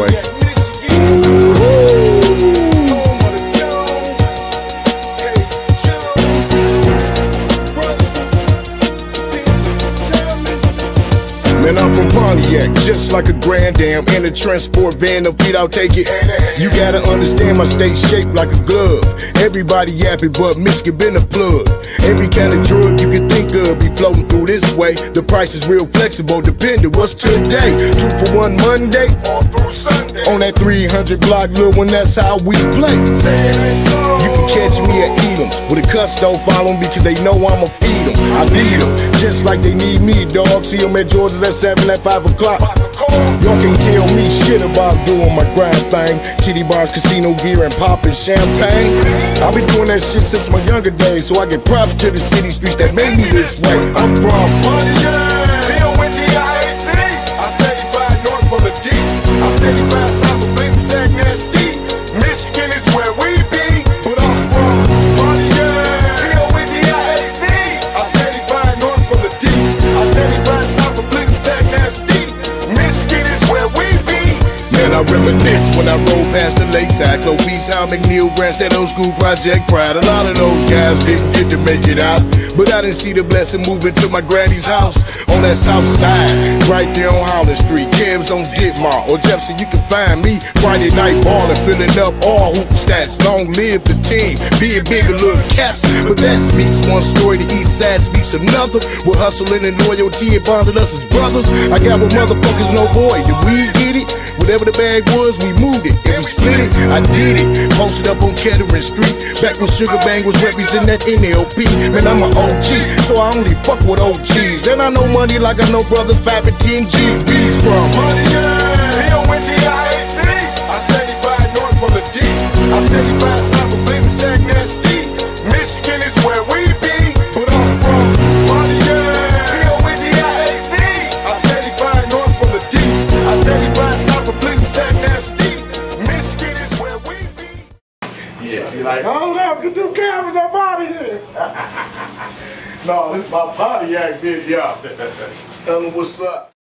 boy. Man, I'm from Pontiac, just like a Grand Am. In a transport van, no feet, I'll take it. You gotta understand my state shaped like a glove. Everybody yapping, but Michigan been a plug. Every kind of drug you can think of be floating through this way. The price is real flexible, depending what's today. 2 for $1 Monday, all through Sunday. On that 300 block, little one, that's how we play. You can catch me at Elam's with a cuss, don't follow them because they know I'ma feed them. I need them, just like they need me, dog. See them at George's at 7 at 5 o'clock. Y'all can't tell me shit about doing my grind thing. Titty bars, casino gear, and poppin' champagne. I've been doing that shit since my younger days, so I get props to the city streets that made me this way. I'm from Pontiac, P-O-N-T-I-A-C. I 75 north from the D. I 75 south of Clinton, Sac, Nasty. Michigan is where we be, but I'm from Pontiac, P-O-N-T-I-A-C. I 75 north from the D. I 75 south of Clinton, Sac, Nasty. Michigan is where we be. Man, I reminisce when I roll past the lakeside. Clovis, Hal, McNeil, Branch, that old school Project Pride. A lot of those guys didn't get to make it out, but I didn't see the blessing moving to my granny's house on that south side, right there on Holland Street. Cabs on Ditmar or Jefferson, you can find me Friday night ballin', filling up all hoop stats. Long live the team, being bigger little caps. But that speaks one story, the east side speaks another. We're hustling and loyalty and bonding us as brothers. I got what motherfuckers know, boy, did we get it? Whatever the bag was, we moved it and we split it. I did it, posted up on Kettering Street, back when Sugar Bang was representing that NLP. Man, I'm an OG, so I only fuck with OGs. And I know money like I know brothers 5 and 10 G's. B's from Pontiac, P-O-N-T-I-A-C. I 75 north from the D. I 75 south of Clinton, Sac, Nasty. Michigan is where we be, but I'm from Pontiac, P-O-N-T-I-A-C. I 75 north from the D. I 75 south of Clinton, Sac, Nasty. Michigan is where we be. Yeah, she like, hold up, get two cameras up out of here. No, this is my Pontiac video. Tell them what's up.